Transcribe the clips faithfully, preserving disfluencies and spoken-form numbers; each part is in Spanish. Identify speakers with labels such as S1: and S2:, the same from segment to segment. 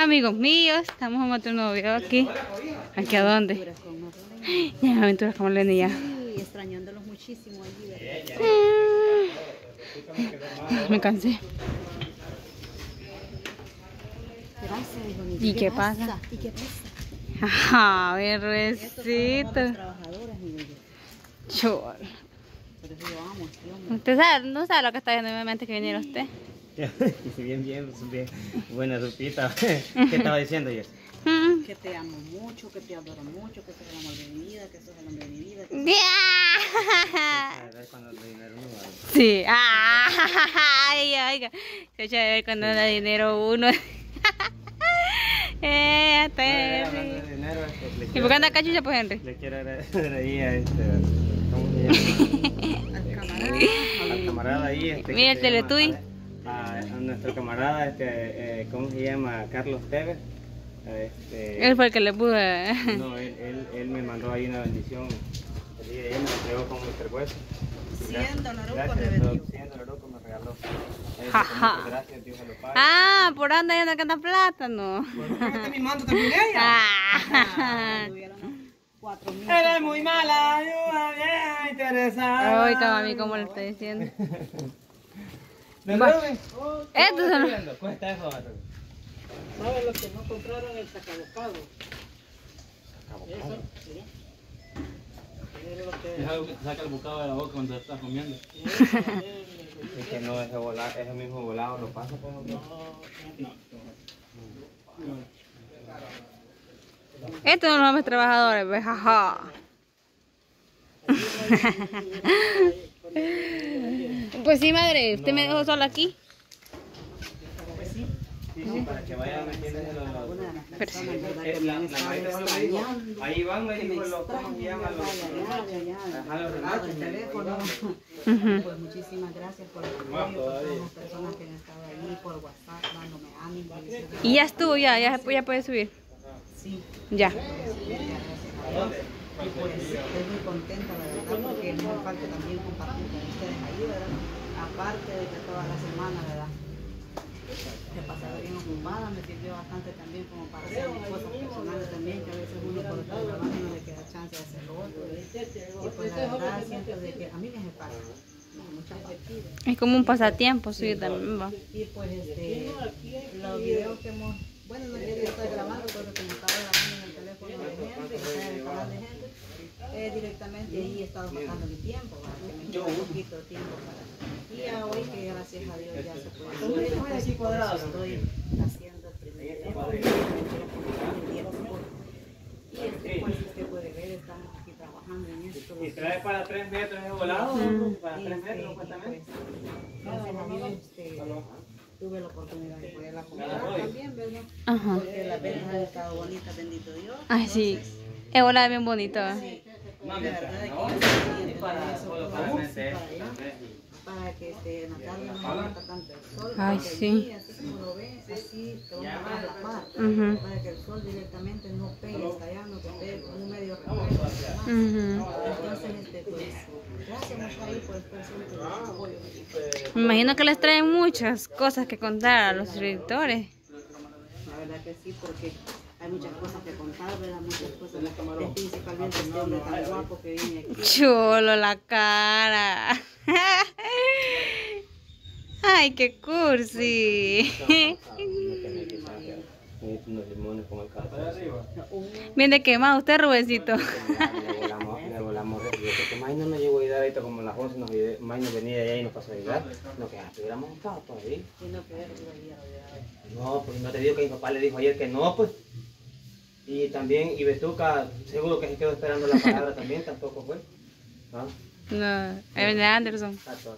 S1: Amigos míos, estamos en otro nuevo video aquí. ¿Aquí a dónde? Ya, aventuras con Marlene ya.
S2: Sí, extrañándolos muchísimo allí, ¿verdad?
S1: Mm. Me cansé.
S2: Gracias, hijo mío.
S1: ¿Y qué pasa?
S2: ¿Y qué pasa?
S1: Ajá, mi
S2: Estos son
S1: recito.
S2: las trabajadoras, mi bebé.
S1: Chor.
S2: Por eso yo amo este hombre.
S1: ¿Usted sabe, no sabe lo que está viendo en mi mente que viniera usted?
S3: Bien, bien, bien. Buena sopita. ¿Qué estaba diciendo, Jess?
S1: Mm.
S2: Que te amo mucho, que te adoro mucho, que sos el amor de mi vida, que sos el hombre de mi vida. Que...
S1: Yeah.
S3: A ver cuando el dinero no vale.
S1: Sí. Ah, ay, oiga. Se echa de ver cuando da dinero uno. eh, hasta
S3: Bueno,
S1: Henry.
S3: hablando de dinero, este, le
S1: ¿Y
S3: quiero
S1: por qué anda
S3: agradecer-
S1: cachucha, pues, Henry?
S3: Le quiero agradecer ahí a este. ¿Cómo se llama?
S2: Al camarada.
S3: Al camarada ahí. Este,
S1: Mira
S3: que
S1: el
S3: se
S1: Teletubby.
S3: llama, A, a nuestro camarada, este, eh, ¿cómo se llama? Carlos Tevez. Este,
S1: Él fue el que le pudo.
S3: No, él, él, él me mandó ahí una bendición. El día de ayer me la entregó con mister West.
S2: cien dolarucos
S3: Gracias,
S2: me vendió.
S3: cien dolarucos me regaló. Ahí
S1: Ja,
S3: dice,
S1: ja.
S3: muchas gracias, Dios se lo pague.
S1: Ah, por anda yendo que anda plátano.
S2: ¿Está mimando también ella?
S1: Ah.
S2: Tuvieron cuatro mil.
S3: Eres muy mala, ayuda, bien interesada.
S1: Oiga, mami, ¿cómo le estoy diciendo?
S3: ¿De
S1: Bueno.
S3: Rubén?
S1: Estos son-
S3: ¿Cuánto cuesta eso, Rubén?
S2: ¿Sabes lo que no compraron el sacabocado? Eso, sí. Es lo que...
S4: Es algo que te saca el bocado de la boca cuando te estás comiendo.
S3: Es que no, ese, volado, ese mismo volado lo pasa por otro.
S1: Estos son los hombres trabajadores, pues, jaja. Pues sí, madre, ¿usted me dejó sola aquí?
S3: Sí, sí, para que vayan metiéndose los... los-
S2: Una de las
S1: Pero-
S2: personas, ¿verdad?
S3: Eh,
S2: Que
S3: La,
S2: me
S3: la
S2: estaba
S3: maestra me dijo,
S2: extrañando.
S3: ahí van, me
S2: Que me
S3: dijo, los, ¿cómo se
S2: extrañan,
S3: llaman los?
S2: ¿verdad? Ya, ya, ya.
S3: Ajá, los
S2: Ah,
S3: remachos,
S2: el
S3: me dijo,
S2: teléfono.
S1: Ujú.
S2: Pues muchísimas gracias por el apoyo, por todas las personas que han estado ahí, por WhatsApp, dándome ánimo. diciendo-
S1: Y ya estuvo, ya, ya, ya puede subir.
S2: Sí,
S1: Ya.
S2: ya, gracias a Dios. Y pues estoy muy contenta, la verdad, porque no me falta también compartir con ustedes ahí, ¿verdad? Aparte de que toda la semana, ¿verdad? Que pasaba bien ocupada, me sirvió bastante también como para hacer mis cosas personales también, que a veces uno por estar trabajando no le queda chance de hacer lo otro. Y pues la verdad siento de que a mí me hace falta, ¿no? Muchas veces.
S1: Es como un pasatiempo suyo también, va.
S2: Y pues este, los videos que hemos, bueno, no quería estar grabando, pero como estaba grabando en el teléfono de Henry, que está en el canal de Henry, eh, directamente ahí he estado sacando mi tiempo, para que me quede un poquito de tiempo para... Y ya hoy que gracias a Dios ya se puede subir, pues, por eso estoy haciendo el primer video, el día después. Y este, pues usted puede ver, estamos aquí trabajando en esto.
S3: ¿Y trae para tres metros de volado?
S1: Mm.
S3: ¿Para
S2: Y,
S3: tres
S2: este,
S3: metros
S2: y,
S3: supuestamente?
S2: pues, gracias a Dios, este, tuve la oportunidad de poderla comprar también, ¿verdad?
S1: Ajá.
S2: Porque las ventas han estado bonitas, bendito Dios.
S1: Ay, sí. Es volada bien bonito, ¿eh?
S2: Sí, de verdad de que yo quería tener eso
S3: Solo
S2: para
S3: para
S2: vos,
S3: meter.
S2: para allá, para que este, Natalia no meta tanto el sol.
S1: Ay,
S2: porque
S1: sí.
S2: allí, así como lo ves, así te van a dar la par,
S1: Ujú.
S2: para que el sol directamente no pegue hasta allá, no te pegue como un medio reflejo.
S1: Ujú.
S2: Entonces, este, pues, gracias Mashaí por estar siempre en apoyo.
S1: Me imagino que les traen muchas cosas que contar a los suscriptores.
S2: La verdad que sí, porque hay muchas cosas que contar, ¿verdad? Muchas cosas, principalmente este hombre tan guapo que viene aquí.
S1: Chulo la cara. Ay, qué cursi.
S3: Necesito unos limones como el caso.
S1: Viene quemado usted, Rubencito.
S3: Le volamos, le volamos. Porque May no nos llegó a ayudar ahorita como a las once, nos ayudó- May no venía de allá y nos pasó a ayudar. No, que antes hubiéramos estado todavía.
S2: Y no que ver, lo había olvidado.
S3: No, pues no te digo que mi papá le dijo ayer que no, pues. Y también, y Bestuca, seguro que se quedó esperando la palabra también, tampoco fue. ¿Ah?
S1: No, ahí viene Anderson.
S3: Está todo.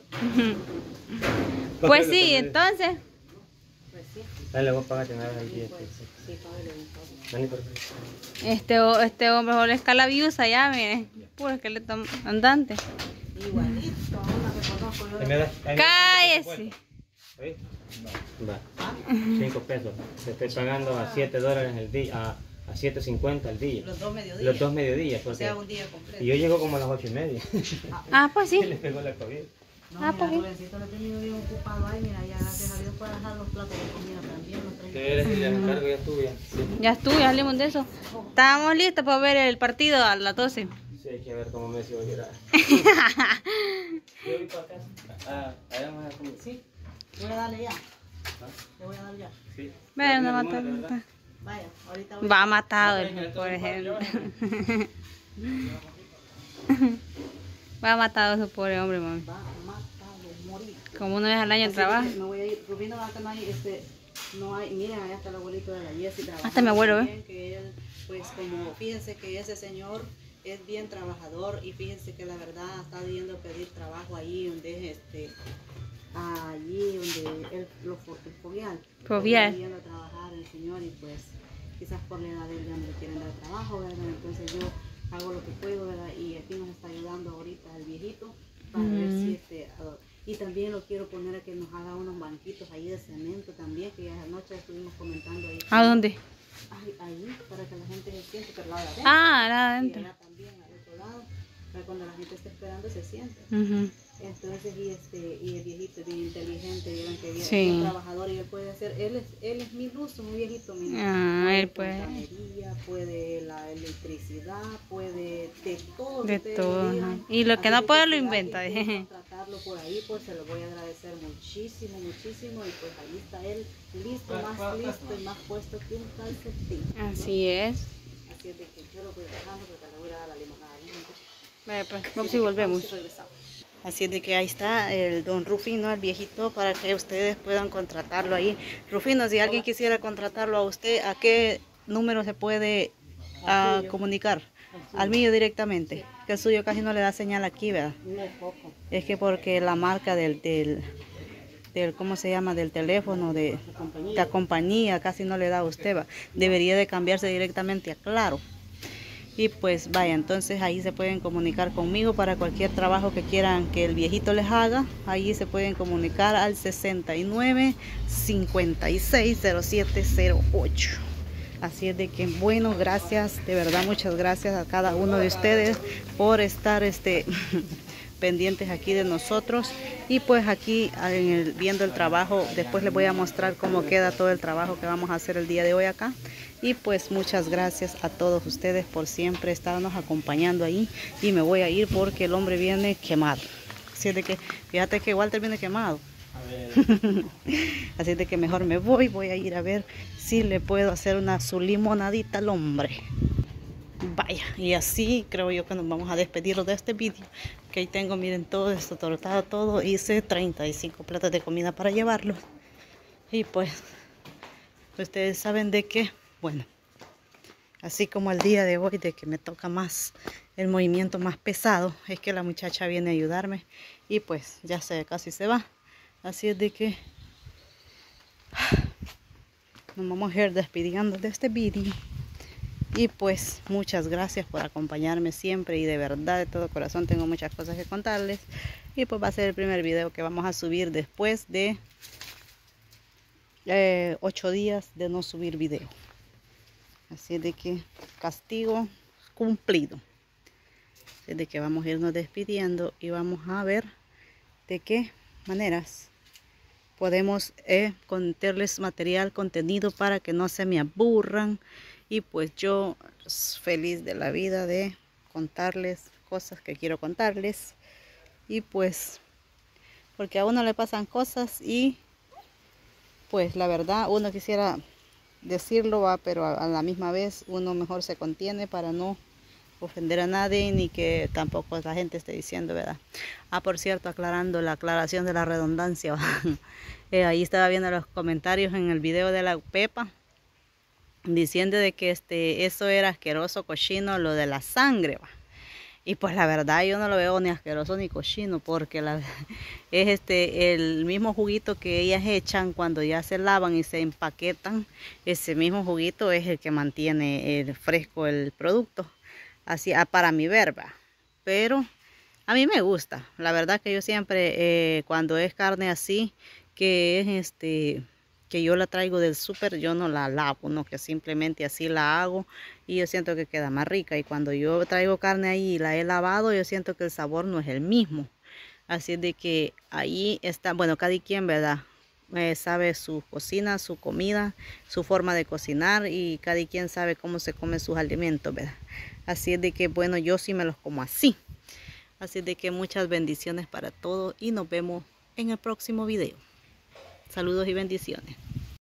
S1: Pues sí, entonces.
S2: Pues sí,
S3: Dale, vos págate nada aquí.
S2: pues sí, padre, un poco.
S3: Vení por aquí.
S1: Este, o- este hombre es la escala viusa ya, miren. Puro esqueleto andante.
S2: Igualito, una que conozco yo.
S3: Ahí me das- ahí me das
S1: Cállese.
S3: ¿Sí? Va. Cinco pesos. Te estoy pagando a siete dólares el día, a, a siete cincuenta al día.
S2: Los dos mediodías.
S3: Los dos mediodías.
S2: O
S3: Porque,
S2: sea, un día completo.
S3: y yo llego como a las ocho y media.
S1: Ah, pues
S3: Y
S1: sí.
S3: le pegó la COVID.
S2: No,
S1: Ah,
S2: mira,
S1: pues sí.
S2: Rubensito lo he tenido bien ocupado ahí, mira, ya gracias a Dios para dejar los platos de comida también. Los traje.
S3: De veras, si les encargo ya estuve. Sí.
S1: Ya estuvo, ya salimos de eso. Estábamos listos para ver el partido a las doce.
S3: Sí, hay que ver cómo Messi va a llorar. Yo voy para casa. Ah, allá vamos a comer. Sí.
S2: Voy a darle ya. Le voy a dar ya.
S3: Sí.
S1: Ven, no
S3: Ya,
S1: mata.
S3: de verdad.
S2: Vaya, ahorita voy.
S1: Va matado, por ejemplo. Va matado ese pobre hombre, mami.
S2: Va matado, morir.
S1: Como una vez al año
S2: Así
S1: trabaja.
S2: que me voy a ir. Rubino, acá no hay, este, no hay, miren, allá está el abuelito de la Jessie trabajando.
S1: Hasta mi abuelo,
S2: también, que él, pues como, fíjense que ese señor es bien trabajador y fíjense que la verdad está yendo a pedir trabajo ahí donde es este, allí donde él, lo, el fogueal.
S1: Fogueal.
S2: Está yendo a trabajar el señor y pues quizás por la edad de él ya no le quieren dar trabajo, ¿verdad? Entonces yo hago lo que puedo, ¿verdad? Y aquí nos está ayudando ahorita el viejito para ver si este... a- y también lo quiero poner a que nos haga unos banquitos ahí de cemento también, que ya anoche estuvimos comentando ahí.
S1: ¿A dónde?
S2: Ahí, ahí, para que la gente se siente, pero la de adentro.
S1: Ah, la
S2: Y
S1: adentro.
S2: allá también, al otro lado, para cuando la gente esté esperando se siente.
S1: Ujú.
S2: Entonces, y este, y el viejito es bien inteligente, vieron que bien,
S1: Sí.
S2: bien trabajador y él puede hacer, él es, él es mi ruso, muy viejito, mira.
S1: Ah, él puede.
S2: Fontanería, puede la electricidad, puede de todo. que
S1: De
S2: ustedes
S1: todo,
S2: digan.
S1: ajá. Y lo que
S2: Así
S1: no puede
S2: si
S1: lo
S2: alguien
S1: inventa.
S2: quiere contratarlo por ahí, pues se lo voy a agradecer muchísimo, muchísimo. Y pues ahí está él, listo, más listo y más puesto que un calcetín. ¿no?
S1: Así es.
S2: Así es de que yo lo voy dejando porque le voy a dar la limonada.
S1: Vaya, pues, vamos y volvemos.
S2: Así es de que ahí está el don Rufino, el viejito, para que ustedes puedan contratarlo ahí. Rufino, si alguien quisiera contratarlo a usted, ¿a qué número se puede ah, comunicar? Al mío directamente, que el suyo casi no le da señal aquí, ¿verdad? Es que porque la marca del, del, del ¿cómo se llama? Del teléfono, de la compañía, casi no le da a usted, ¿va? Debería de cambiarse directamente a Claro. Y pues vaya, entonces ahí se pueden comunicar conmigo para cualquier trabajo que quieran que el viejito les haga. Ahí se pueden comunicar al sesenta y nueve, cincuenta y seis, cero siete cero ocho. Así es de que, bueno, gracias, de verdad, muchas gracias a cada uno de ustedes por estar este, pendientes aquí de nosotros. Y pues aquí en el, viendo el trabajo, después les voy a mostrar cómo queda todo el trabajo que vamos a hacer el día de hoy acá. Y pues muchas gracias a todos ustedes por siempre estarnos acompañando ahí. Y me voy a ir porque el hombre viene quemado. Así es de que, fíjate que Walter viene quemado. Así es de que mejor me voy, voy a ir a ver si le puedo hacer una su limonadita al hombre. Vaya, y así creo yo que nos vamos a despedir de este vídeo. Que ahí tengo, miren, todo esto tortado, todo. Hice treinta y cinco platos de comida para llevarlos. Y pues, ustedes saben de que, bueno, así como el día de hoy, de que me toca más el movimiento más pesado, es que la muchacha viene a ayudarme. Y pues, ya se casi se va. Así es de que nos vamos a ir despidiendo de este vídeo. Y pues muchas gracias por acompañarme siempre y de verdad de todo corazón tengo muchas cosas que contarles. Y pues va a ser el primer video que vamos a subir después de eh, ocho días de no subir video. Así es de que castigo cumplido. Así es de que vamos a irnos despidiendo y vamos a ver de qué maneras podemos eh, contarles material, contenido para que no se me aburran. Y pues yo feliz de la vida de contarles cosas que quiero contarles. Y pues porque a uno le pasan cosas y pues la verdad uno quisiera decirlo, va, pero a, a la misma vez uno mejor se contiene para no ofender a nadie ni que tampoco la gente esté diciendo, ¿verdad? Ah, por cierto, aclarando la aclaración de la redundancia. eh, ahí estaba viendo los comentarios en el video de la Pepa diciendo de que este eso era asqueroso, cochino, lo de la sangre, va. Y pues la verdad yo no lo veo ni asqueroso ni cochino, porque la, es este el mismo juguito que ellas echan cuando ya se lavan y se empaquetan. Ese mismo juguito es el que mantiene el fresco el producto, así para mi verba. Pero a mí me gusta, la verdad que yo siempre eh, cuando es carne así, que es este que yo la traigo del súper, yo no la lavo, no, que simplemente así la hago y yo siento que queda más rica. Y cuando yo traigo carne ahí y la he lavado, yo siento que el sabor no es el mismo. Así es de que ahí está, bueno, cada quien, ¿verdad? Eh, sabe su cocina, su comida, su forma de cocinar y cada quien sabe cómo se comen sus alimentos, ¿verdad? Así es de que, bueno, yo sí me los como así. Así es de que muchas bendiciones para todos y nos vemos en el próximo video. Saludos y bendiciones.